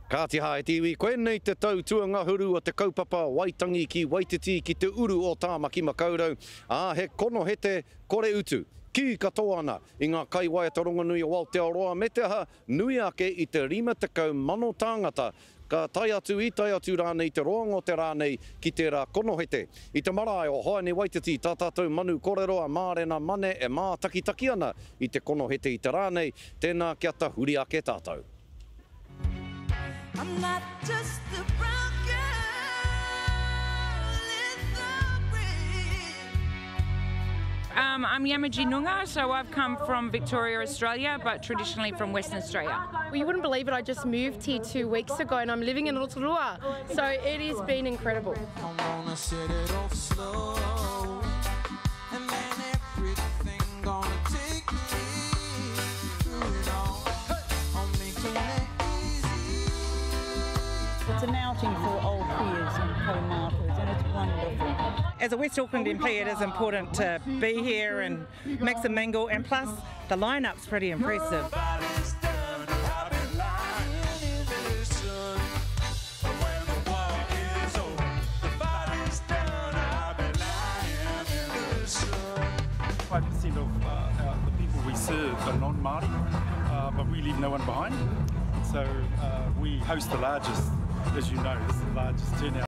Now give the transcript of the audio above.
Ka te hae tiwi, koe nei te tau tuangahuru o te kaupapa Waitangi ki Waititi ki te uru o Tāmaki Makaurau. He kono hete kore utu. Ki katoa ana i ngā kai Waiataronga nui o Aotearoa me te aha nui ake i te 50,000 tāngata. Ka tai atu rānei te roanga o te rānei ki te rā kono hete. I te marae o Haene Waititi, tā tātou manu kōreroa mārena mane e mā takitaki ana i te kono hete i te rānei. Tēnā kia ta huri ake tātou. I'm not just a brown girl in the breeze. I'm Yamaji Nunga, so I've come from Victoria, Australia, but traditionally from Western Australia. Well, you wouldn't believe it, I just moved here 2 weeks ago and I'm living in Aotearoa, so it has been incredible. I'm gonna set it off slow, and then everything gonna take me through it all. I'm making it easy. It's an outing for old peers and co-markers, and it's wonderful. As a West Auckland MP, it is important to be here and mix and mingle, and plus the line-up's pretty impressive. Of the people we serve are non-Māori, but we leave no one behind. So we host the largest, as you know, this is the largest turnout